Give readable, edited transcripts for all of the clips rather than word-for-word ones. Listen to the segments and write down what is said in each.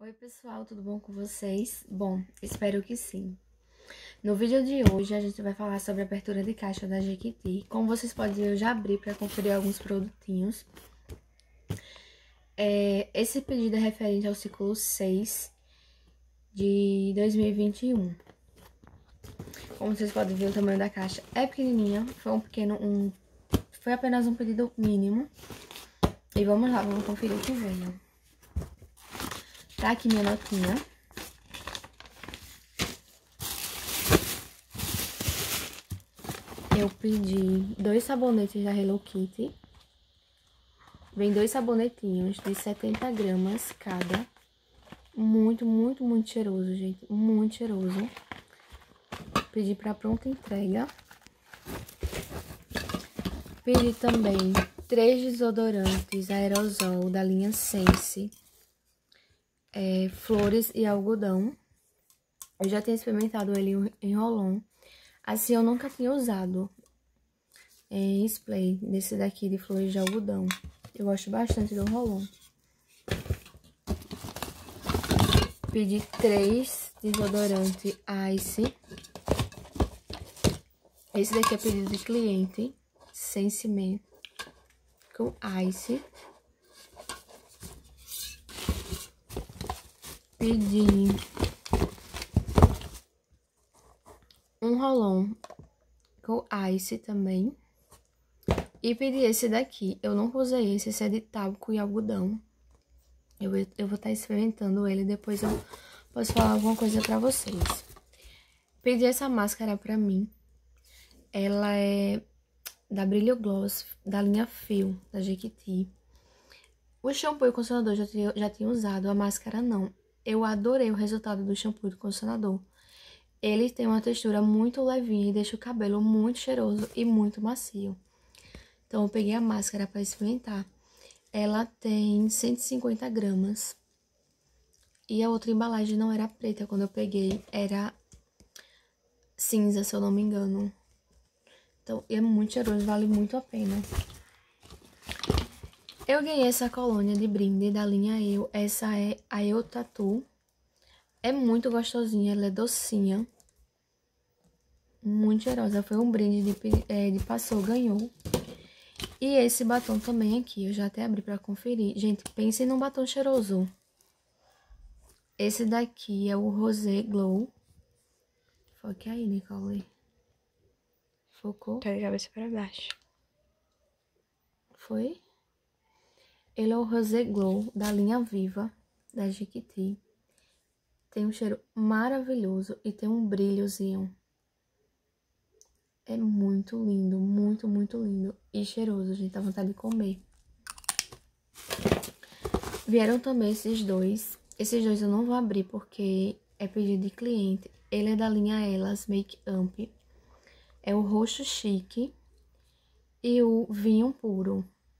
Oi pessoal, tudo bom com vocês? Bom, espero que sim. No vídeo de hoje a gente vai falar sobre a abertura de caixa da Jequiti. Como vocês podem ver, eu já abri para conferir alguns produtinhos. Esse pedido é referente ao ciclo 6 de 2021. Como vocês podem ver, o tamanho da caixa é pequenininha, foi apenas um pedido mínimo. E vamos lá, vamos conferir o que veio. Tá aqui minha notinha. Eu pedi 2 sabonetes da Hello Kitty. Vem 2 sabonetinhos de 70 gramas cada. Muito cheiroso, gente. Muito cheiroso. Pedi pra pronta entrega. Pedi também 3 desodorantes aerosol da linha Sense. Flores e algodão. Eu já tinha experimentado ele em roll-on. Assim, eu nunca tinha usado spray desse daqui de flores de algodão. Eu gosto bastante do roll-on. Pedi 3 desodorante Ice. Esse daqui é pedido de cliente. Sense Man com Ice. Pedi um roll-on com Ice também. E pedi esse daqui. Eu nunca usei esse é de talco e algodão. Eu vou estar experimentando ele, depois eu posso falar alguma coisa pra vocês. Pedi essa máscara pra mim. Ela é da Brilho Gloss, da linha Fio, da Jequiti. O shampoo e o condicionador já tinha usado, a máscara não. Eu adorei o resultado do shampoo e do condicionador. Ele tem uma textura muito levinha e deixa o cabelo muito cheiroso e muito macio. Então, eu peguei a máscara para experimentar. Ela tem 150 gramas. E a outra embalagem não era preta quando eu peguei, era cinza, se eu não me engano. Então, é muito cheiroso, vale muito a pena. Eu ganhei essa colônia de brinde da linha Eu. Essa é a Eu Tattoo. É muito gostosinha, ela é docinha. Muito cheirosa. Foi um brinde de passou, ganhou. E esse batom também aqui, eu já até abri pra conferir. Gente, pensem num batom cheiroso. Esse daqui é o Rosé Glow. Foque aí, Nicole. Focou? Tá de cabeça pra baixo. Foi? Ele é o Rosé Glow da linha Viva, da Jequiti. Tem um cheiro maravilhoso e tem um brilhozinho. É muito lindo, muito lindo e cheiroso, gente, dá vontade de comer. Vieram também esses dois. Esses dois eu não vou abrir porque é pedido de cliente. Ele é da linha Elas Make Up. É o roxo chique e o vinho puro.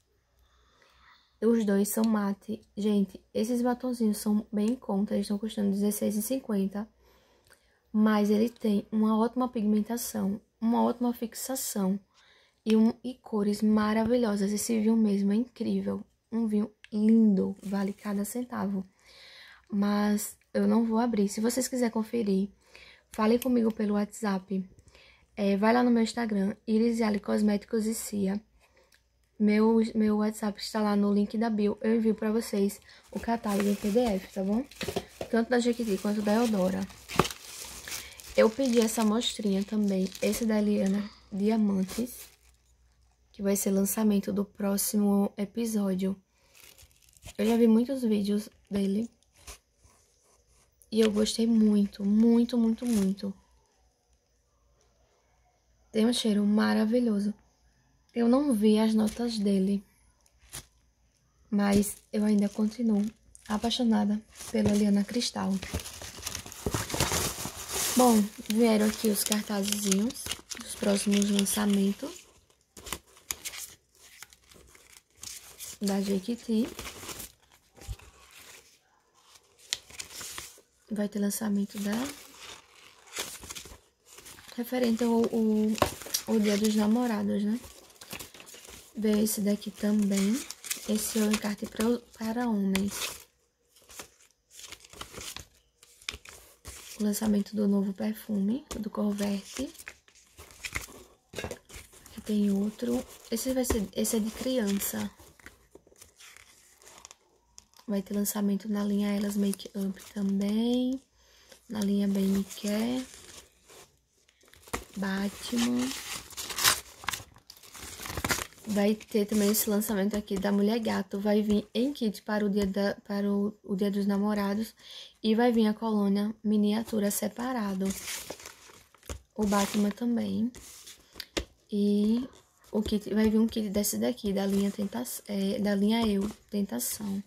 Os dois são mate. Gente, esses batonzinhos são bem em conta, eles estão custando R$16,50. Mas ele tem uma ótima pigmentação, uma ótima fixação e cores maravilhosas. Esse vinho mesmo é incrível. Um vinho lindo, vale cada centavo. Mas eu não vou abrir. Se vocês quiserem conferir, falem comigo pelo WhatsApp. Vai lá no meu Instagram, Irisiale Cosméticos e Cia. Meu WhatsApp está lá no link da bio. Eu envio pra vocês o catálogo em PDF, tá bom? Tanto da Jequiti quanto da Eudora. Eu pedi essa amostrinha também. Esse da Eliana Diamantes, que vai ser lançamento do próximo episódio. Eu já vi muitos vídeos dele. E eu gostei muito. Tem um cheiro maravilhoso. Eu não vi as notas dele, mas eu ainda continuo apaixonada pela Eliana Cristal. Bom, vieram aqui os cartazezinhos dos próximos lançamentos da Jequiti. Vai ter lançamento da... referente ao Dia dos Namorados, né? Veio esse daqui também. Esse é o encarte para homens. o lançamento do novo perfume, do Corvette. Aqui tem outro. Esse é de criança. Vai ter lançamento na linha Elas Make Up também. Na linha Bem Me Quer. Batman. Vai ter também esse lançamento aqui da Mulher Gato. Vai vir em kit para o dia dos namorados. E vai vir a colônia miniatura separado. O Batman também. E o kit, vai vir um kit desse daqui, da linha Tentação.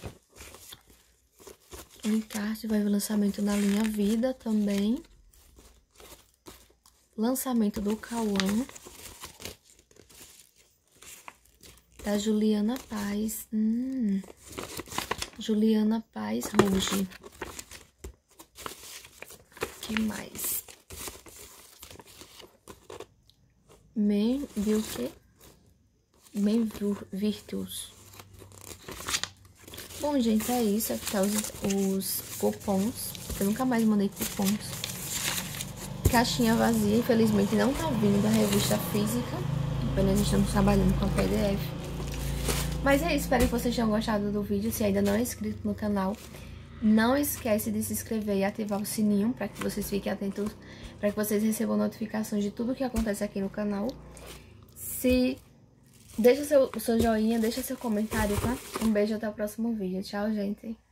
O encarte vai vir lançamento na linha Vida também. Lançamento do Cauã. Da Juliana Paz. Juliana Paz Rouge. Que mais? Men Virtus. Bom, gente, é isso. Aqui tá os cupons. Eu nunca mais mandei cupons. Caixinha vazia. Infelizmente não tá vindo a revista física. Apenas estamos trabalhando com a PDF. Mas é isso. Espero que vocês tenham gostado do vídeo. Se ainda não é inscrito no canal, não esquece de se inscrever e ativar o sininho para que vocês fiquem atentos, para que vocês recebam notificações de tudo que acontece aqui no canal. Deixa o seu joinha, deixa seu comentário, tá? Um beijo, até o próximo vídeo. Tchau, gente!